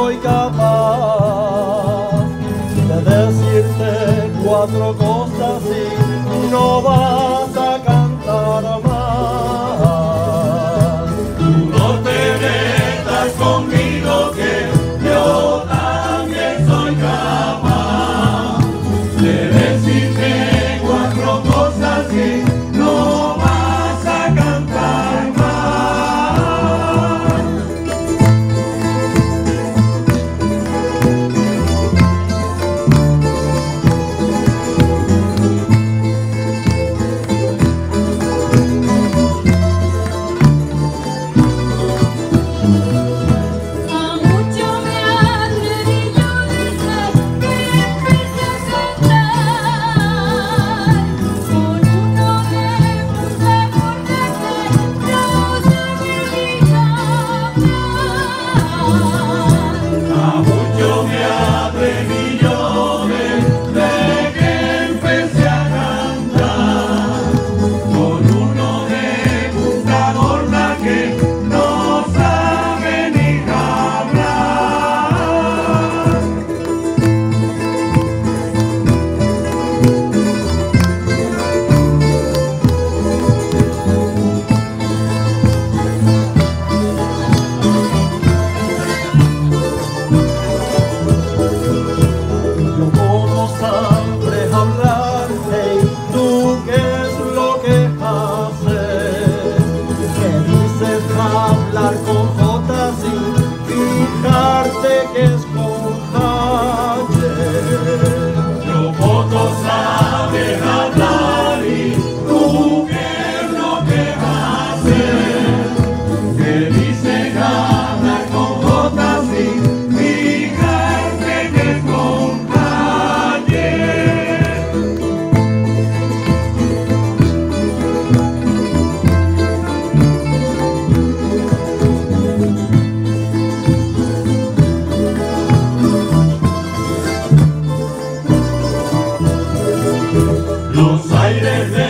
soy capaz de decirte cuatro cosas y no vas a cantar más. Tú no te metas conmigo que yo también soy capaz de decirte cuatro cosas y no vas a cantar más. Hablar con jotas sin fijarte que es con Jaye. Yo poco sabes hablar y tú qué es lo que haces. Que dicen hablar con jotas sin fijarte que es con Jaye. Los aires de